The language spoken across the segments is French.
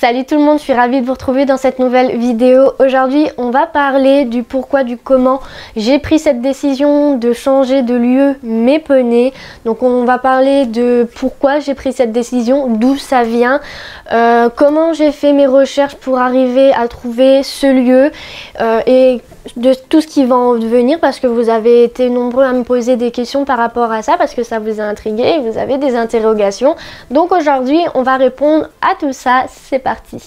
Salut tout le monde, je suis ravie de vous retrouver dans cette nouvelle vidéo. Aujourd'hui, on va parler du pourquoi, du comment j'ai pris cette décision de changer de lieu mes poneys. Donc on va parler de pourquoi j'ai pris cette décision, d'où ça vient, comment j'ai fait mes recherches pour arriver à trouver ce lieu et de tout ce qui va en devenir, parce que vous avez été nombreux à me poser des questions par rapport à ça, parce que ça vous a intrigué, vous avez des interrogations. Donc aujourd'hui, on va répondre à tout ça. C'est parti.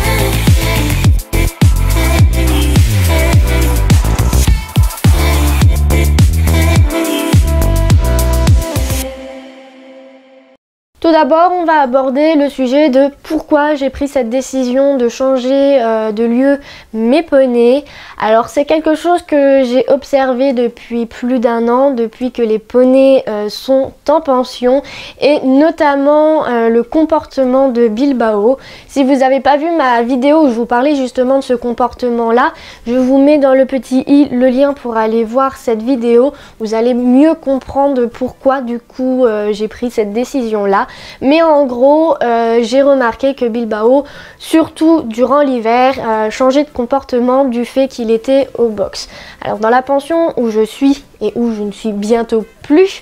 Tout d'abord, on va aborder le sujet de pourquoi j'ai pris cette décision de changer de lieu mes poneys. Alors c'est quelque chose que j'ai observé depuis plus d'un an, depuis que les poneys sont en pension, et notamment le comportement de Bilbao. Si vous n'avez pas vu ma vidéo où je vous parlais justement de ce comportement là, je vous mets dans le petit i le lien pour aller voir cette vidéo. Vous allez mieux comprendre pourquoi du coup j'ai pris cette décision là. Mais en gros, j'ai remarqué que Bilbao, surtout durant l'hiver, changeait de comportement du fait qu'il était au box. Alors dans la pension où je suis et où je ne suis bientôt plus,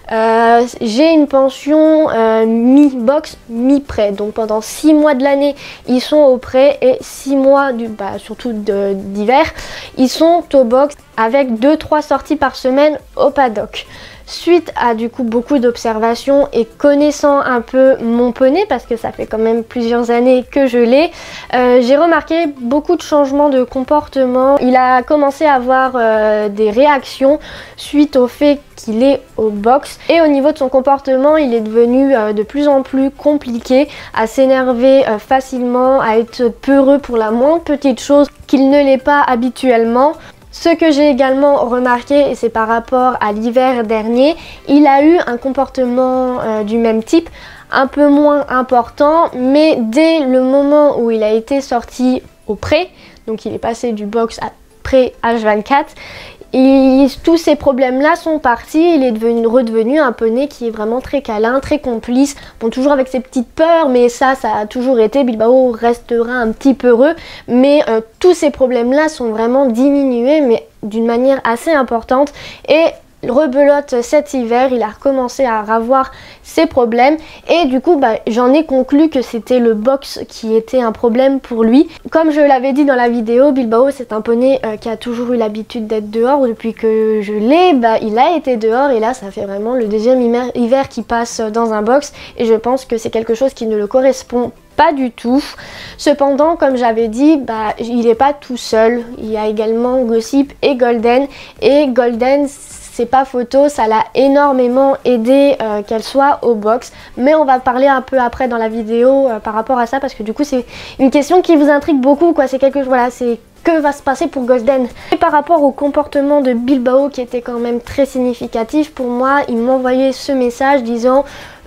j'ai une pension mi-box, mi-prêt. Donc pendant 6 mois de l'année, ils sont au prêt, et 6 mois, surtout d'hiver, ils sont au box avec 2-3 sorties par semaine au paddock. Suite à du coup beaucoup d'observations et connaissant un peu mon poney, parce que ça fait quand même plusieurs années que je l'ai, j'ai remarqué beaucoup de changements de comportement. Il a commencé à avoir des réactions suite au fait qu'il est au box, et au niveau de son comportement, il est devenu de plus en plus compliqué, à s'énerver facilement, à être peureux pour la moindre petite chose qu'il ne l'est pas habituellement. Ce que j'ai également remarqué, et c'est par rapport à l'hiver dernier, il a eu un comportement du même type, un peu moins important, mais dès le moment où il a été sorti au prêt, donc il est passé du box à prêt H24, tous ces problèmes-là sont partis. Il est redevenu un poney qui est vraiment très câlin, très complice. Bon, toujours avec ses petites peurs, mais ça a toujours été. Bilbao restera un petit peu heureux, mais tous ces problèmes-là sont vraiment diminués, mais d'une manière assez importante. Et rebelote cet hiver, il a recommencé à avoir ses problèmes, et du coup j'en ai conclu que c'était le box qui était un problème pour lui. Comme je l'avais dit dans la vidéo, Bilbao c'est un poney qui a toujours eu l'habitude d'être dehors. Depuis que je l'ai, il a été dehors, et là ça fait vraiment le deuxième hiver qu'il passe dans un box, et je pense que c'est quelque chose qui ne le correspond pas du tout. Cependant, comme j'avais dit, il n'est pas tout seul. Il y a également Gossip et Golden, et Golden, c'est pas photo, ça l'a énormément aidé qu'elle soit au box, mais on va parler un peu après dans la vidéo par rapport à ça, parce que du coup c'est une question qui vous intrigue beaucoup, quoi. C'est quelque chose, voilà, c'est que va se passer pour Golden. Et par rapport au comportement de Bilbao, qui était quand même très significatif pour moi, il m'envoyait ce message disant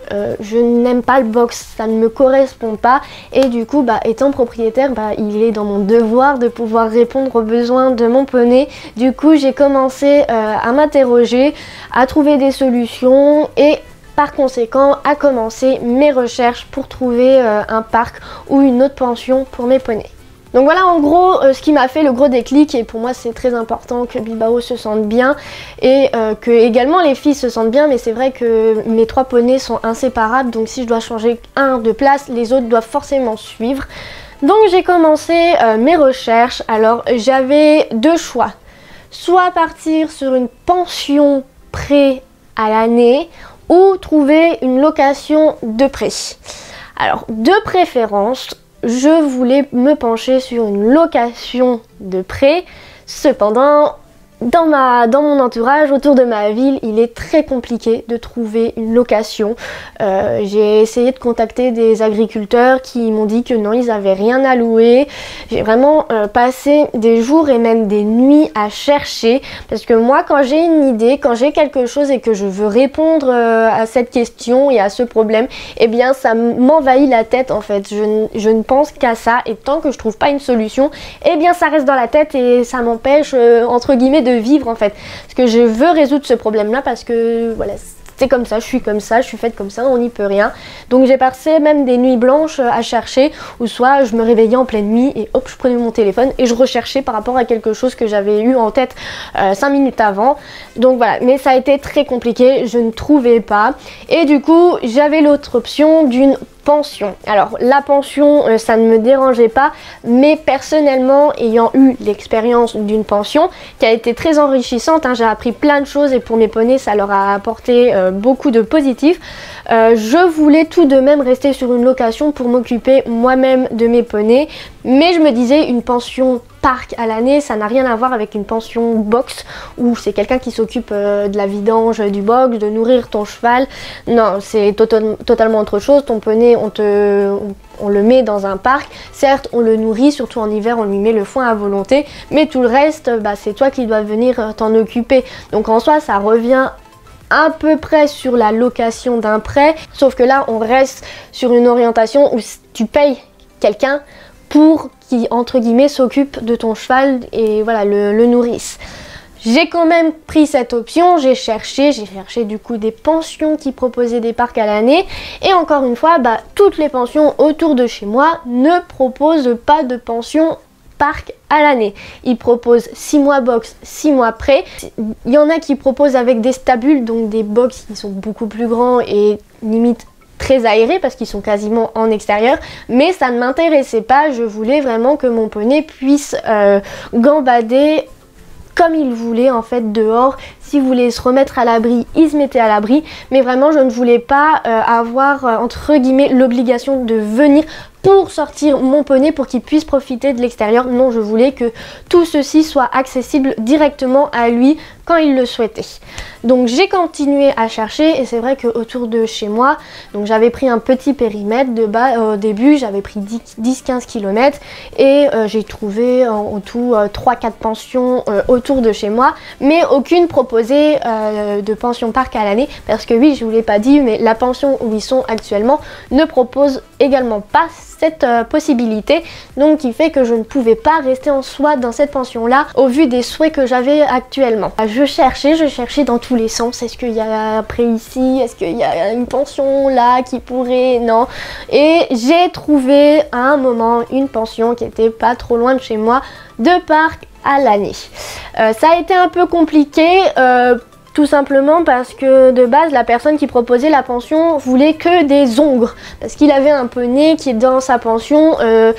je n'aime pas le box, ça ne me correspond pas, et du coup étant propriétaire, il est dans mon devoir de pouvoir répondre aux besoins de mon poney. Du coup j'ai commencé à m'interroger, à trouver des solutions, et par conséquent à commencer mes recherches pour trouver un parc ou une autre pension pour mes poneys. Donc voilà en gros ce qui m'a fait le gros déclic, et pour moi c'est très important que Bilbao se sente bien, et que également les filles se sentent bien, mais c'est vrai que mes 3 poneys sont inséparables, donc si je dois changer un de place, les autres doivent forcément suivre. Donc j'ai commencé mes recherches. Alors j'avais 2 choix, soit partir sur une pension prêt à l'année, ou trouver une location de prêt. Alors de préférence, je voulais me pencher sur une location de prêt. Cependant, dans mon entourage, autour de ma ville, il est très compliqué de trouver une location. J'ai essayé de contacter des agriculteurs qui m'ont dit que non, ils n'avaient rien à louer. J'ai vraiment passé des jours et même des nuits à chercher, parce que moi, quand j'ai une idée, quand j'ai quelque chose et que je veux répondre à cette question et à ce problème, eh bien ça m'envahit la tête en fait. Je ne pense qu'à ça, et tant que je trouve pas une solution, eh bien ça reste dans la tête, et ça m'empêche entre guillemets de vivre en fait, parce que je veux résoudre ce problème là, parce que voilà, c'est comme ça, je suis faite comme ça, on n'y peut rien. Donc j'ai passé même des nuits blanches à chercher, ou soit je me réveillais en pleine nuit et hop, je prenais mon téléphone et je recherchais par rapport à quelque chose que j'avais eu en tête 5 minutes avant. Donc voilà, mais ça a été très compliqué, je ne trouvais pas. Et du coup, j'avais l'autre option d'une pension. Alors la pension, ça ne me dérangeait pas, mais personnellement, ayant eu l'expérience d'une pension qui a été très enrichissante, hein, j'ai appris plein de choses et pour mes poneys, ça leur a apporté beaucoup de positifs. Je voulais tout de même rester sur une location pour m'occuper moi-même de mes poneys, mais je me disais une pension parc à l'année, ça n'a rien à voir avec une pension box où c'est quelqu'un qui s'occupe de la vidange du box, de nourrir ton cheval. Non, c'est totalement autre chose. Ton poney, on le met dans un parc. Certes, on le nourrit, surtout en hiver, on lui met le foin à volonté, mais tout le reste, c'est toi qui dois venir t'en occuper. Donc en soi, ça revient à peu près sur la location d'un prêt, sauf que là, on reste sur une orientation où tu payes quelqu'un pour qui, entre guillemets, s'occupe de ton cheval et voilà, le nourrisse. J'ai quand même pris cette option, j'ai cherché du coup des pensions qui proposaient des parcs à l'année et encore une fois, toutes les pensions autour de chez moi ne proposent pas de pension parc à l'année. Ils proposent 6 mois box, 6 mois prêt. Il y en a qui proposent avec des stabules, donc des box qui sont beaucoup plus grands et limite très aérés parce qu'ils sont quasiment en extérieur, mais ça ne m'intéressait pas. Je voulais vraiment que mon poney puisse gambader comme il voulait en fait dehors. S'il voulait se remettre à l'abri, il se mettait à l'abri, mais vraiment je ne voulais pas avoir entre guillemets l'obligation de venir pour sortir mon poney pour qu'il puisse profiter de l'extérieur. Non, je voulais que tout ceci soit accessible directement à lui quand il le souhaitait. Donc j'ai continué à chercher et c'est vrai que autour de chez moi, donc j'avais pris un petit périmètre de bas. Au début j'avais pris 10-15 km et j'ai trouvé en tout 3-4 pensions autour de chez moi, mais aucune proposée de pension parc à l'année, parce que oui, je vous l'ai pas dit, mais la pension où ils sont actuellement ne propose également pas cette possibilité, donc qui fait que je ne pouvais pas rester en soi dans cette pension là au vu des souhaits que j'avais actuellement. Je cherchais dans tous les sens, est-ce qu'il y a après ici, est-ce qu'il y a une pension là qui pourrait, non, et j'ai trouvé à un moment une pension qui était pas trop loin de chez moi, de parc à l'année. Ça a été un peu compliqué, tout simplement parce que de base la personne qui proposait la pension voulait que des ongres, parce qu'il avait un poney qui est dans sa pension,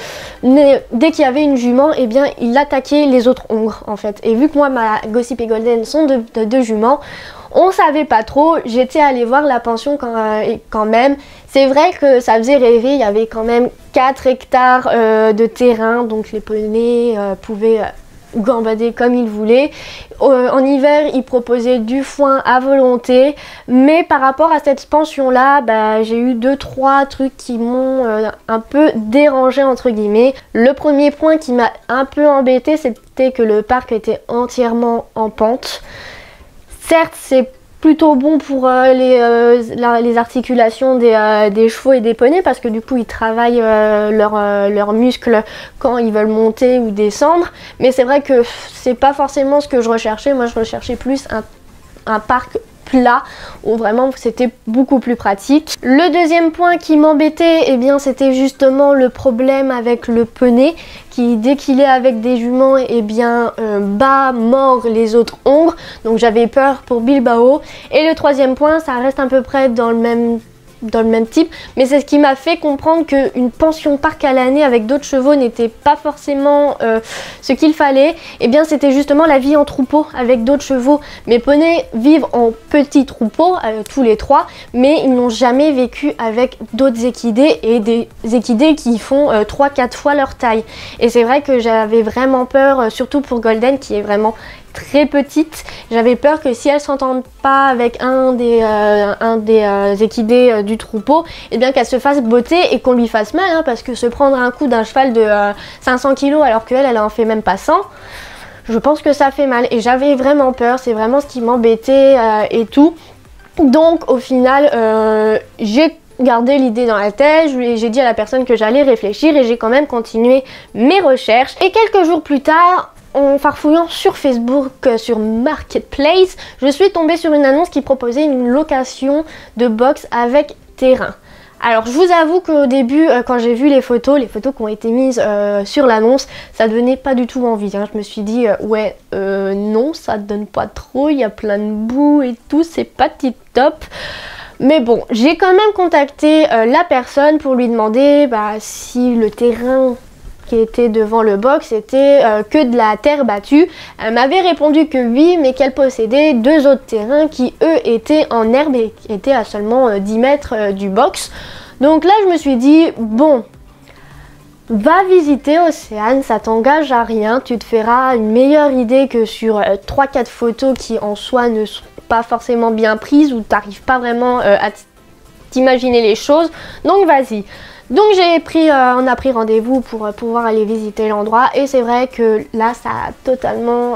dès qu'il y avait une jument, et bien il attaquait les autres ongres en fait. Et vu que moi ma Gossip et Golden sont deux juments, on savait pas trop, j'étais allée voir la pension quand même. C'est vrai que ça faisait rêver, il y avait quand même 4 hectares de terrain, donc les poneys pouvaient gambader comme ils voulaient. En hiver, ils proposaient du foin à volonté, mais par rapport à cette pension là, j'ai eu 2-3 trucs qui m'ont un peu dérangé entre guillemets. Le premier point qui m'a un peu embêté, c'était que le parc était entièrement en pente. Certes, c'est plutôt bon pour les articulations des chevaux et des poneys, parce que du coup ils travaillent leurs muscles quand ils veulent monter ou descendre, mais c'est vrai que c'est pas forcément ce que je recherchais. Moi je recherchais plus un parc plat où vraiment c'était beaucoup plus pratique. Le deuxième point qui m'embêtait, eh bien c'était justement le problème avec le poney qui, dès qu'il est avec des juments, eh bien mord les autres ongres, donc j'avais peur pour Bilbao. Et le troisième point, ça reste à peu près dans le même type, mais c'est ce qui m'a fait comprendre qu'une pension parc à l'année avec d'autres chevaux n'était pas forcément ce qu'il fallait. Et bien c'était justement la vie en troupeau avec d'autres chevaux. Mes poneys vivent en petits troupeaux, tous les 3, mais ils n'ont jamais vécu avec d'autres équidés, et des équidés qui font 3-4 fois leur taille. Et c'est vrai que j'avais vraiment peur, surtout pour Golden qui est vraiment très petite. J'avais peur que si elle s'entende pas avec un des équidés du troupeau, et bien qu'elle se fasse botter et qu'on lui fasse mal, hein, parce que se prendre un coup d'un cheval de 500 kg alors qu'elle elle en fait même pas 100, je pense que ça fait mal, et j'avais vraiment peur. C'est vraiment ce qui m'embêtait et tout. Donc au final j'ai gardé l'idée dans la tête, j'ai dit à la personne que j'allais réfléchir, et j'ai quand même continué mes recherches. Et quelques jours plus tard, en farfouillant sur Facebook, sur Marketplace, je suis tombée sur une annonce qui proposait une location de box avec terrain. Alors je vous avoue qu'au début, quand j'ai vu les photos qui ont été mises sur l'annonce, ça donnait pas du tout envie. Hein. Je me suis dit, ouais, non, ça donne pas trop, il y a plein de boue et tout, c'est pas tip top. Mais bon, j'ai quand même contacté la personne pour lui demander si le terrain qui était devant le box était que de la terre battue. Elle m'avait répondu que oui, mais qu'elle possédait 2 autres terrains qui eux étaient en herbe et qui étaient à seulement 10 mètres du box. Donc là je me suis dit, bon, va visiter Océane, ça t'engage à rien, tu te feras une meilleure idée que sur 3-4 photos qui en soi ne sont pas forcément bien prises ou t'arrives pas vraiment à t'imaginer les choses, donc vas-y. Donc on a pris rendez-vous pour pouvoir aller visiter l'endroit et c'est vrai que là ça a totalement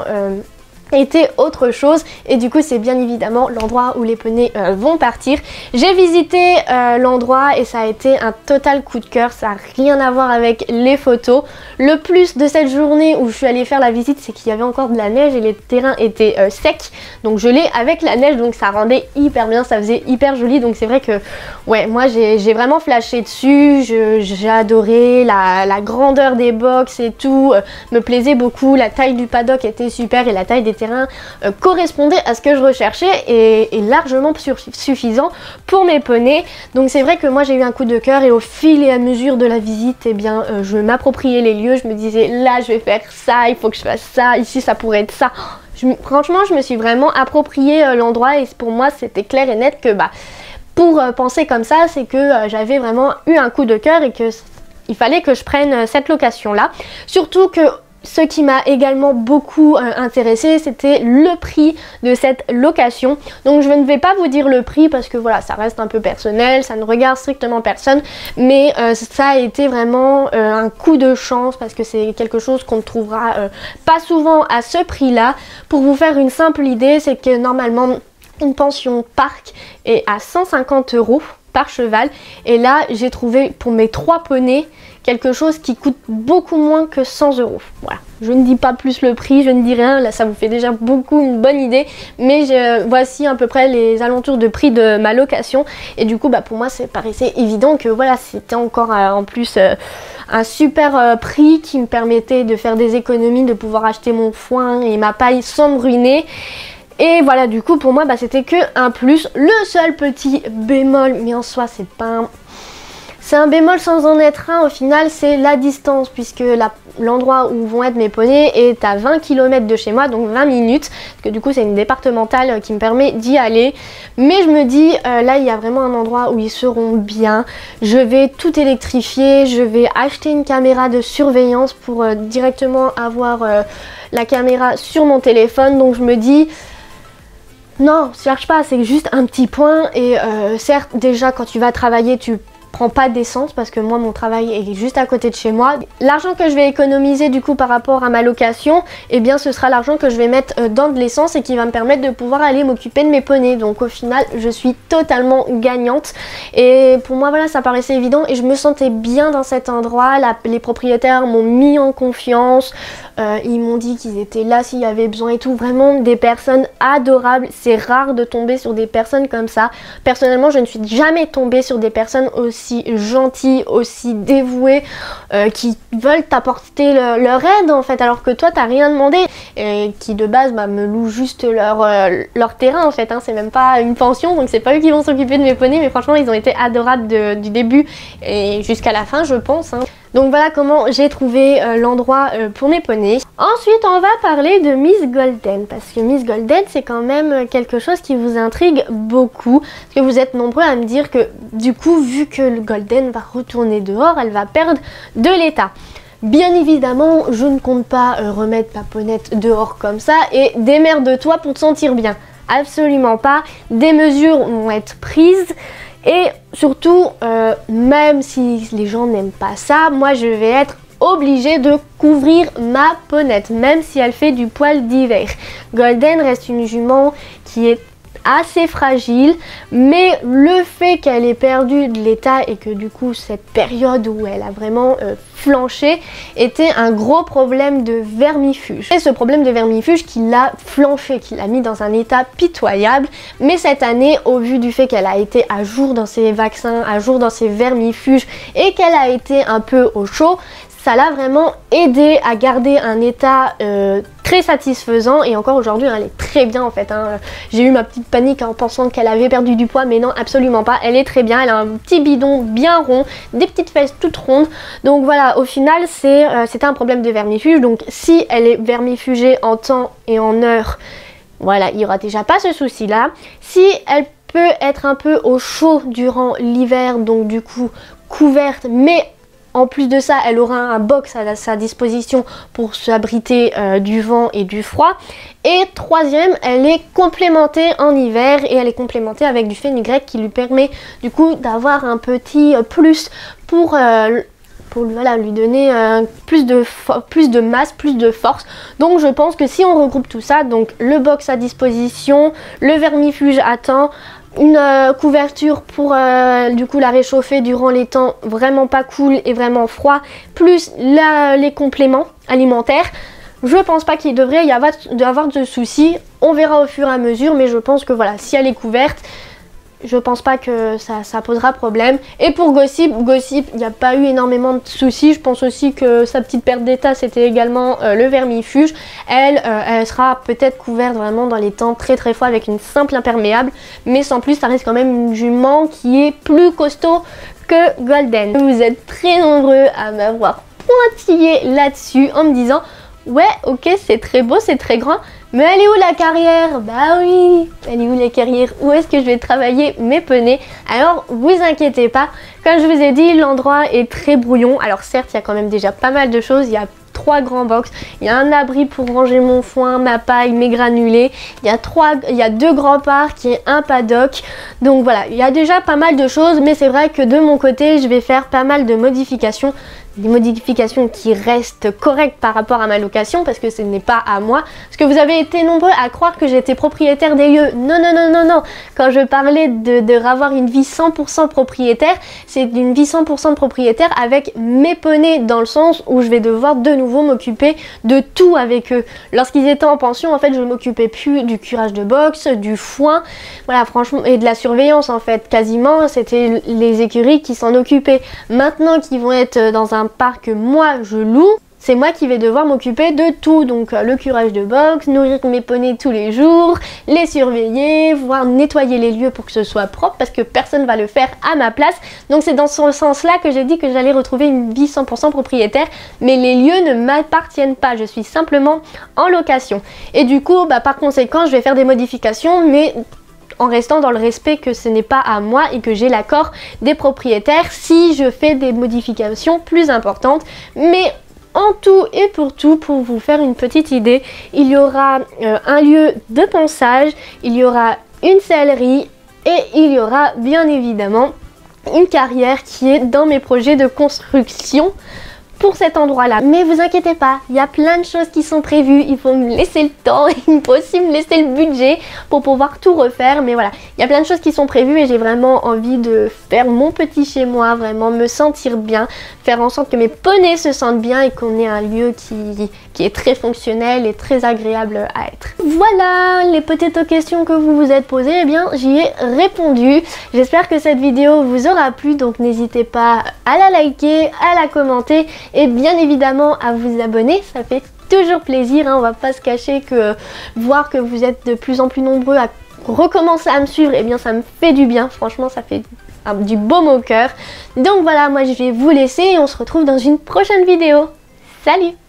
était autre chose et du coup c'est bien évidemment l'endroit où les poneys vont partir. J'ai visité l'endroit et ça a été un total coup de cœur, ça n'a rien à voir avec les photos. Le plus de cette journée où je suis allée faire la visite, c'est qu'il y avait encore de la neige et les terrains étaient secs, donc je l'ai avec la neige, donc ça rendait hyper bien, ça faisait hyper joli. Donc c'est vrai que ouais, moi j'ai vraiment flashé dessus, j'ai adoré la grandeur des box et tout, me plaisait beaucoup, la taille du paddock était super et la taille des terrains correspondait à ce que je recherchais et largement suffisant pour mes poneys. Donc c'est vrai que moi j'ai eu un coup de cœur et au fil et à mesure de la visite, eh bien je m'appropriais les lieux, je me disais là je vais faire ça, il faut que je fasse ça, ici ça pourrait être ça. Franchement je me suis vraiment approprié l'endroit et pour moi c'était clair et net que pour penser comme ça, c'est que j'avais vraiment eu un coup de cœur et que il fallait que je prenne cette location là. Surtout que ce qui m'a également beaucoup intéressé, c'était le prix de cette location. Donc je ne vais pas vous dire le prix parce que voilà, ça reste un peu personnel, ça ne regarde strictement personne. Mais ça a été vraiment un coup de chance parce que c'est quelque chose qu'on ne trouvera pas souvent à ce prix-là. Pour vous faire une simple idée, c'est que normalement une pension parc est à 150 € par cheval. Et là, j'ai trouvé pour mes 3 poneys quelque chose qui coûte beaucoup moins que 100 €. Voilà, je ne dis pas plus le prix, je ne dis rien, là ça vous fait déjà beaucoup une bonne idée, mais voici à peu près les alentours de prix de ma location et du coup pour moi ça paraissait évident que voilà, c'était encore en plus un super prix qui me permettait de faire des économies, de pouvoir acheter mon foin et ma paille sans me ruiner. Et voilà, du coup pour moi c'était que un plus. Le seul petit bémol, mais en soi c'est pas c'est un bémol sans en être un au final, c'est la distance puisque l'endroit où vont être mes poneys est à 20 km de chez moi, donc 20 minutes, parce que du coup c'est une départementale qui me permet d'y aller. Mais je me dis, là il y a vraiment un endroit où ils seront bien, je vais tout électrifier, je vais acheter une caméra de surveillance pour directement avoir la caméra sur mon téléphone, donc je me dis... Non, cherche pas, c'est juste un petit point et certes déjà quand tu vas travailler tu prends pas d'essence parce que moi mon travail est juste à côté de chez moi. L'argent que je vais économiser du coup par rapport à ma location, eh bien ce sera l'argent que je vais mettre dans de l'essence et qui va me permettre de pouvoir aller m'occuper de mes poneys. Donc au final je suis totalement gagnante et pour moi voilà, ça paraissait évident et je me sentais bien dans cet endroit. Les propriétaires m'ont mis en confiance, ils m'ont dit qu'ils étaient là s'il y avait besoin et tout. Vraiment des personnes adorables, c'est rare de tomber sur des personnes comme ça. Personnellement je ne suis jamais tombée sur des personnes aussi gentils, aussi dévoués, qui veulent t'apporter leur aide en fait, alors que toi t'as rien demandé, et qui de base me louent juste leur terrain en fait, hein. C'est même pas une pension, donc c'est pas eux qui vont s'occuper de mes poneys, mais franchement ils ont été adorables du début et jusqu'à la fin je pense, hein. Donc voilà comment j'ai trouvé l'endroit pour mes poneys. Ensuite on va parler de Miss Golden, parce que Miss Golden c'est quand même quelque chose qui vous intrigue beaucoup, parce que vous êtes nombreux à me dire que du coup vu que le Golden va retourner dehors, elle va perdre de l'état. Bien évidemment je ne compte pas remettre ma ponette dehors comme ça et démerde-toi pour te sentir bien. Absolument pas, des mesures vont être prises. Et surtout, même si les gens n'aiment pas ça, moi je vais être obligée de couvrir ma ponette, même si elle fait du poil d'hiver. Golden reste une jument qui est assez fragile, mais le fait qu'elle ait perdu de l'état et que du coup cette période où elle a vraiment flanché était un gros problème de vermifuge. Et ce problème de vermifuge qui l'a flanché, qui l'a mis dans un état pitoyable. Mais cette année, au vu du fait qu'elle a été à jour dans ses vaccins, à jour dans ses vermifuges et qu'elle a été un peu au chaud, ça l'a vraiment aidé à garder un état très satisfaisant. Et encore aujourd'hui, elle est très bien en fait. J'ai eu ma petite panique en pensant qu'elle avait perdu du poids, mais non, absolument pas. Elle est très bien, elle a un petit bidon bien rond, des petites fesses toutes rondes. Donc voilà, au final, c'était un problème de vermifuge. Donc si elle est vermifugée en temps et en heure, voilà, il n'y aura déjà pas ce souci-là. Si elle peut être un peu au chaud durant l'hiver, donc du coup couverte, mais en plus de ça, elle aura un box à sa disposition pour s'abriter du vent et du froid. Et troisième, elle est complémentée en hiver et elle est complémentée avec du fenugrec qui lui permet du coup d'avoir un petit plus pour voilà, lui donner plus de masse, plus de force. Donc je pense que si on regroupe tout ça, donc le box à disposition, le vermifuge à temps, une couverture pour du coup la réchauffer durant les temps vraiment pas cool et vraiment froid, plus les compléments alimentaires, je pense pas qu'il devrait y avoir de soucis. On verra au fur et à mesure, mais je pense que voilà, si elle est couverte, je pense pas que ça posera problème. Et pour Gossip, il n'y a pas eu énormément de soucis. Je pense aussi que sa petite perte d'état, c'était également le vermifuge. Elle sera peut-être couverte vraiment dans les temps très très froids avec une simple imperméable. Mais sans plus, ça reste quand même une jument qui est plus costaud que Golden. Vous êtes très nombreux à m'avoir pointillé là-dessus en me disant « Ouais, ok, c'est très beau, c'est très grand. Mais elle est où la carrière? Bah oui, elle est où la carrière? Où est-ce que je vais travailler mes poneys? » Alors, vous inquiétez pas, comme je vous ai dit, l'endroit est très brouillon. Alors certes, il y a quand même déjà pas mal de choses. Il y a 3 grands box, il y a un abri pour ranger mon foin, ma paille, mes granulés, il y a 2 grands parcs et un paddock. Donc voilà, il y a déjà pas mal de choses, mais c'est vrai que de mon côté, je vais faire pas mal de modifications. Des modifications qui restent correctes par rapport à ma location parce que ce n'est pas à moi. Parce que vous avez été nombreux à croire que j'étais propriétaire des lieux. Non, non, non, non, non. Quand je parlais de avoir une vie 100% propriétaire, c'est une vie 100% propriétaire avec mes poneys dans le sens où je vais devoir de nouveau m'occuper de tout avec eux. Lorsqu'ils étaient en pension, en fait, je ne m'occupais plus du curage de box, du foin, voilà, franchement, et de la surveillance en fait. Quasiment, c'était les écuries qui s'en occupaient. Maintenant qu'ils vont être dans un parc que moi je loue, c'est moi qui vais devoir m'occuper de tout, donc le curage de box, nourrir mes poneys tous les jours, les surveiller, voire nettoyer les lieux pour que ce soit propre parce que personne va le faire à ma place. Donc c'est dans ce sens-là que j'ai dit que j'allais retrouver une vie 100% propriétaire, mais les lieux ne m'appartiennent pas, je suis simplement en location. Et du coup, par conséquent, je vais faire des modifications, mais en restant dans le respect que ce n'est pas à moi et que j'ai l'accord des propriétaires si je fais des modifications plus importantes. Mais en tout et pour tout, pour vous faire une petite idée, il y aura un lieu de ponçage, il y aura une sellerie et il y aura bien évidemment une carrière qui est dans mes projets de construction pour cet endroit-là. Mais vous inquiétez pas, il y a plein de choses qui sont prévues, il faut me laisser le temps, il faut aussi me laisser le budget pour pouvoir tout refaire, mais voilà, il y a plein de choses qui sont prévues et j'ai vraiment envie de faire mon petit chez moi, vraiment me sentir bien, faire en sorte que mes poneys se sentent bien et qu'on ait un lieu qui est très fonctionnel et très agréable à être. Voilà les petites questions que vous vous êtes posées, eh bien j'y ai répondu. J'espère que cette vidéo vous aura plu, donc n'hésitez pas à la liker, à la commenter et bien évidemment à vous abonner, ça fait toujours plaisir, hein, on va pas se cacher que voir que vous êtes de plus en plus nombreux à recommencer à me suivre, et bien ça me fait du bien, franchement ça fait du baume au cœur. Donc voilà, moi je vais vous laisser et on se retrouve dans une prochaine vidéo. Salut!